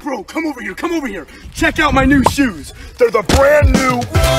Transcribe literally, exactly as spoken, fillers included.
bro, come over here, come over here. Check out my new shoes. They're the brand new